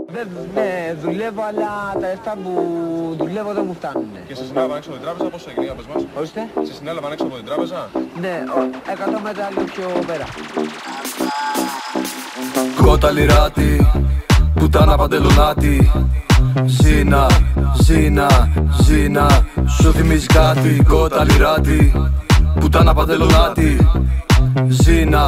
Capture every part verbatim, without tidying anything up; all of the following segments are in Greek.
Δεν ναι, δουλεύω, αλλά τα λεφτά που δουλεύω δεν μου φτάνουν. Και σε συνέλαβαν έξω από την τράπεζα, πώς έγινε, για πες μας. Ορίστε. Σε συνέλαβαν έξω από την τράπεζα. Ναι, εκατό μέτρα λίγο πιο πέρα. Κότα λιράτη, πουτάνα παντελονάτη. Ζήνα, ζήνα, ζήνα, σου θυμίζει κάτι. Κότα λιράτη, πουτάνα παντελονάτη. Ζήνα,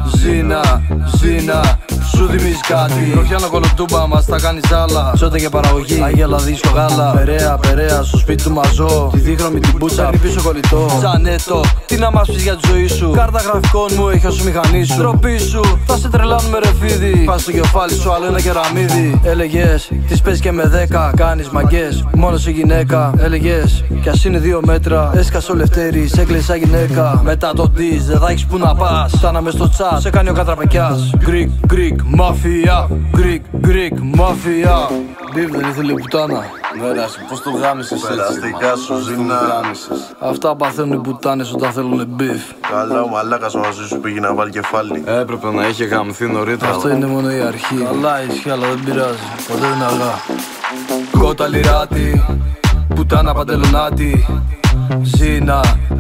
ζήνα, ζήνα, σου θυμίζει κάτι. Ροχιάνο κολοτούμπα, μας τα κάνει ζάλα. Σότε και παραγωγή, Άγγελα δίσκο γάλα. Περαία, περαία, στο σπίτι του μαζό. Τη δίχρωμη την πούτσα, παίρνει πίσω κολλητό. Τζανέτο, τι να μας πεις για τη ζωή σου. Κάρτα γραφικών μου έχει ως μηχανή σου. Τροπή σου, θα σε τρελάνουμε ρε φίδι. Πας στο κεφάλι σου, άλλο ένα κεραμίδι. Έλεγες, τις παίζεις και με δέκα. Κάνεις μαγκές, μόνο σε γυναίκα. Έλεγες, κι ας είναι δύο μέτρα. Έσκασε ο Λευτέρης, σε έκλεισα γυναίκα. Μετά το diss, δεν θα έχεις που να πας. Φτάναμε στο chat, σε κάνει ο κατραπακιάς. Greek, Greek, Mafia, Greek, Greek, Mafia. Μπιβ δεν ήθελε πουτάνα. Μέρασε, πώς το γάμισες έτσι. Περαστικά σου ζήνα. Αυτά παθαίνουν οι πουτάνες όταν θέλουνε μπιφ. Καλά ο μαλάκας μαζί σου πήγε να βάλει κεφάλι. Έπρεπε να είχε γαμηθεί νωρίτερα. Αυτό είναι μόνο η αρχή. Καλά ισχύει, αλλά δεν πειράζει. Ποτέ δεν αργά. Κότα λιράτη, πουτάνα παντελονάτη. Ζήνα,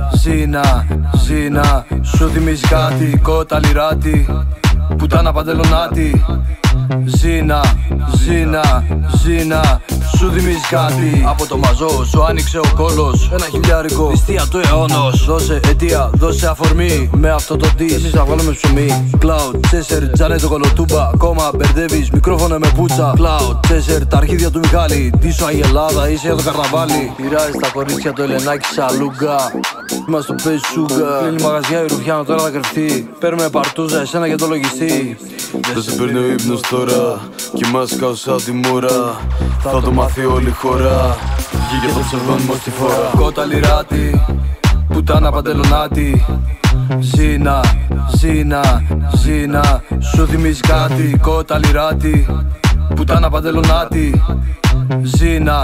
ζήνα, ζήνα, σου θυμίζει κάτι. Κότα λιράτη, πουτάνα παντελονάτη. Ζήνα, ζήνα, ζήνα, σου θυμίζει κάτι. Από το μαζό σου άνοιξε ο κόλος. Ένα χιλιάρικο, νηστεία του αιώνος. Δώσε αιτία, δώσε αφορμή. Με αυτό το diss εμείς θα βάλουμε ψωμί. Cloud, Chaser, Τζανέτο κολοτούμπα. Ακόμα μπερδεύεις, μικρόφωνο με πουτσα. Cloud, Chaser, τα αρχίδια του Μιχάλη. Τι σου αγελάδα, είσαι εδώ καρναβάλι. Πειράζει τα κορίτσια το Ελενάκι σαλούγκα. Μας το παίζει σούγκα. Κλείνει μαγαζιά η Ρουφιάνο, τώρα θα κρυφτεί. Παίρνουμε παρτούζα, εσένα και το λογιστή. Δεν σε παίρνει ο ύπνος τώρα. Κοιμάσαι κάτω σαν τη μούρα. Θα το μάθει όλη η χώρα. Βγήκε το ψευδόνιμο στη φορά. Κότα λιράτη, πουτάνα παντελονάτη. Ζήνα, ζήνα, ζήνα, σου θυμίζει κάτι. Κότα λιράτη, πουτάνα παντελονάτη. Ζήνα,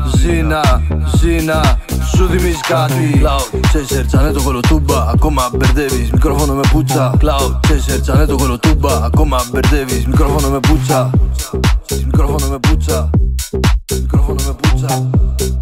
ζήνα, ζήνα, σου θυμίζει κάτι. Cloud, Chaser, Τζανέτο κολοτούμπα. Ακόμα μπερδεύεις, μικρόφωνο με πουτσα. Cloud, Chaser, Τζανέτο κολοτούμπα. Ακόμα μπερδεύεις, μικρόφωνο με πουτσα. Μικρόφωνο με πουτσα. Μικρόφωνο με πουτσα.